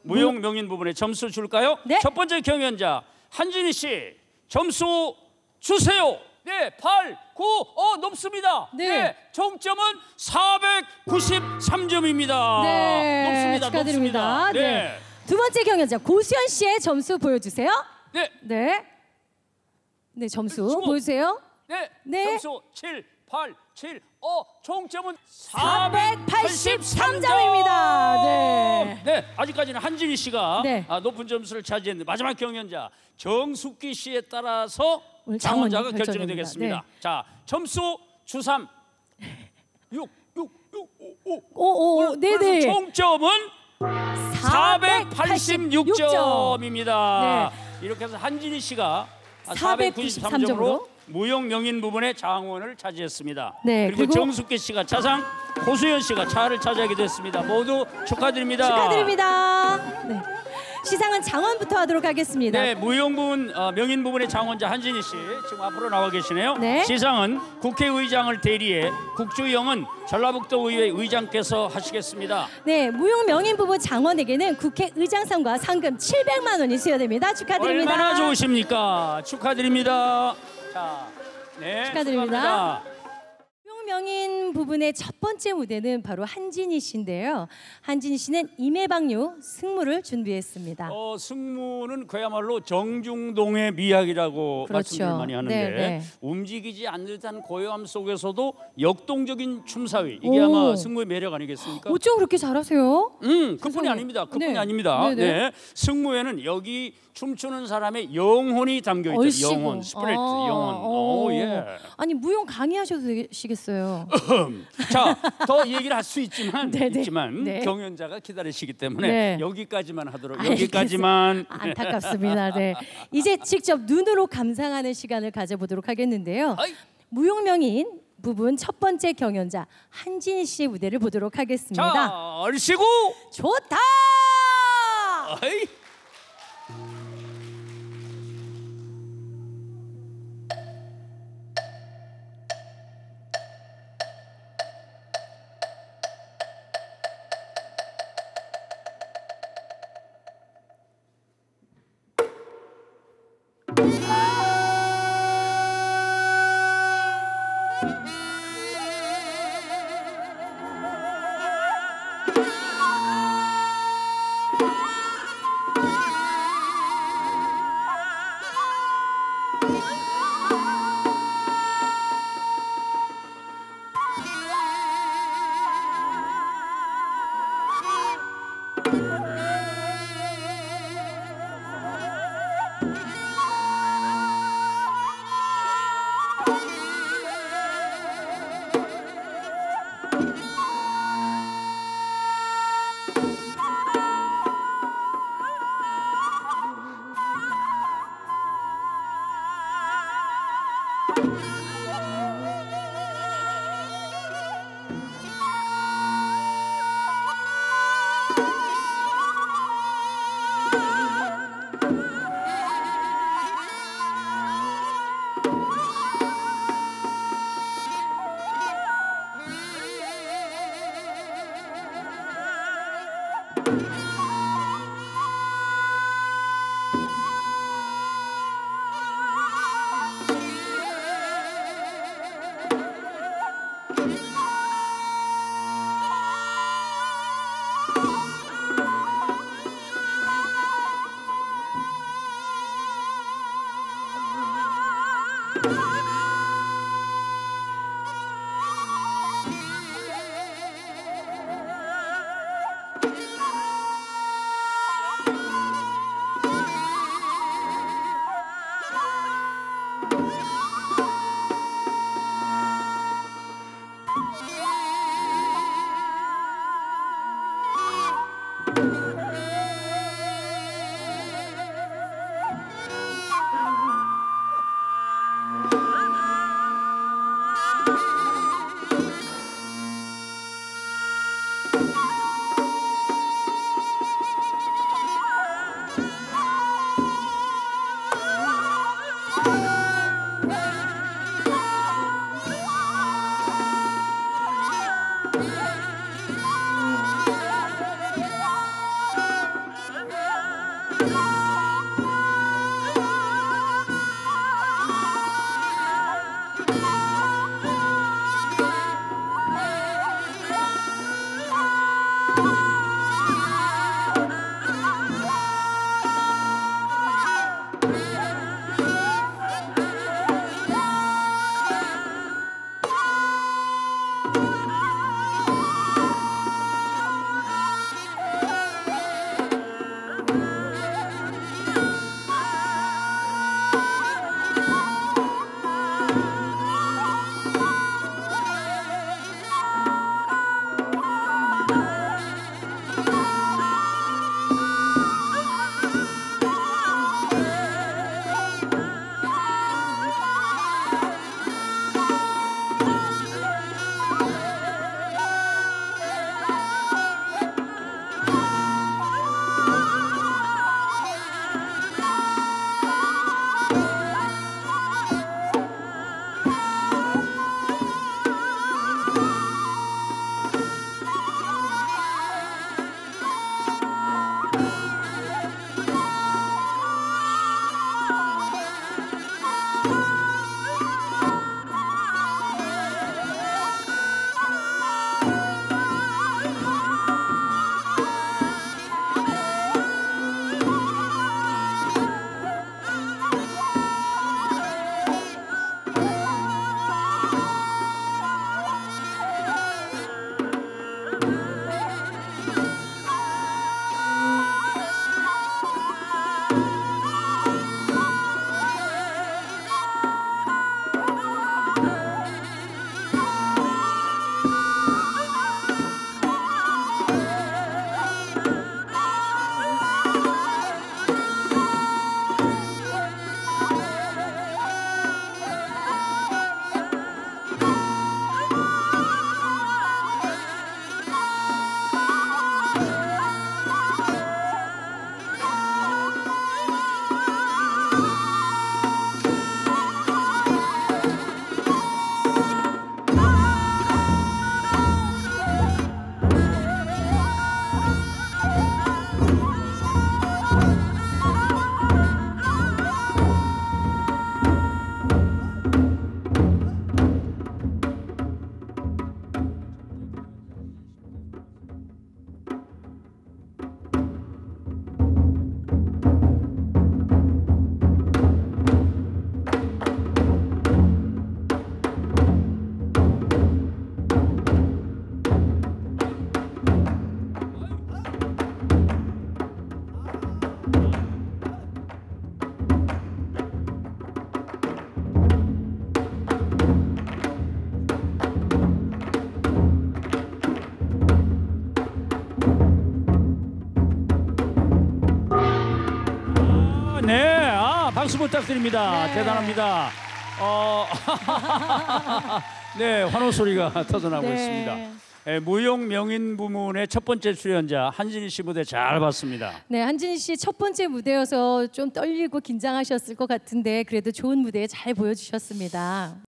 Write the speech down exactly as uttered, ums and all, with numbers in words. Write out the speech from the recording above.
무용 명인 부분에 점수 줄까요? 네. 첫 번째 경연자 한진희 씨 점수 주세요. 네, 팔, 구, 어 높습니다. 네. 네, 총점은 사백구십삼 점입니다. 네, 높습니다. 축하드립니다. 높습니다. 네. 네. 두 번째 경연자 고수연 씨의 점수 보여주세요. 네. 네. 네, 점수 수고. 보여주세요. 네. 네. 점수 칠, 팔, 칠, 어 총점은 사백팔십삼 점입니다. 네. 네, 아직까지는 한진희 씨가 네. 아, 높은 점수를 차지했는데 마지막 경연자 정숙기 씨에 따라서 오늘 장원자가 장원 결정이 결정됩니다. 되겠습니다. 네. 자, 점수 주삼 육, 육, 육, 오, 오. 오오 네네. 총점은 사백팔십육 점입니다. 네. 이렇게 해서 한진희 씨가 사백구십삼 사백구십삼 점으로 점으로 무용 명인 부분의 장원을 차지했습니다. 네, 그리고, 그리고 정숙기 씨가 차상, 고수연 씨가 차를 차지하게 됐습니다. 모두 축하드립니다. 축하드립니다. 네. 시상은 장원부터 하도록 하겠습니다. 네, 무용 부분, 어, 명인 부분의 장원자 한진희 씨 지금 앞으로 나와 계시네요. 네. 시상은 국회의장을 대리해 국주영은 전라북도 의회 의장께서 하시겠습니다. 네, 무용 명인 부부 장원에게는 국회의장상과 상금 칠백만 원이 수여됩니다. 축하드립니다. 얼마나 좋으십니까? 축하드립니다. 자, 네, 축하드립니다. 축하합니다. 무용 명인 부분의 첫 번째 무대는 바로 한진희 씨인데요. 한진희 씨는 임해방류 승무를 준비했습니다. 어, 승무는 그야말로 정중동의 미학이라고 그렇죠. 말씀을 많이 하는데 네, 네. 움직이지 않는 듯한 고요함 속에서도 역동적인 춤사위, 이게 오. 아마 승무의 매력 아니겠습니까? 어쩜 그렇게 잘하세요? 음, 그뿐이 세상에. 아닙니다. 그뿐이 네. 아닙니다. 네, 네. 네, 승무에는 여기 춤추는 사람의 영혼이 담겨 있다. 얼씨구. 영혼, 스피릿, 아, 영혼. 오. 오, 예. 아니 무용 강의하셔도 되시겠어요. 자, 더 얘기를 할 수 있지만, 네, 네. 있지만 네. 경연자가 기다리시기 때문에 네. 여기까지만 하도록. 알겠습니다. 여기까지만. 안타깝습니다. 네. 이제 직접 눈으로 감상하는 시간을 가져보도록 하겠는데요. 아이. 무용명인 부분 첫 번째 경연자 한진희 씨의 무대를 보도록 하겠습니다. 자, 얼씨구. 좋다. 어이. 네, 아, 박수 부탁드립니다. 네. 대단합니다. 어, 네, 환호 소리가 터져나오고 네. 있습니다. 예, 무용 명인 부문의 첫 번째 출연자 한진희 씨 무대 잘 봤습니다. 네, 한진희 씨 첫 번째 무대여서 좀 떨리고 긴장하셨을 것 같은데 그래도 좋은 무대 잘 보여주셨습니다.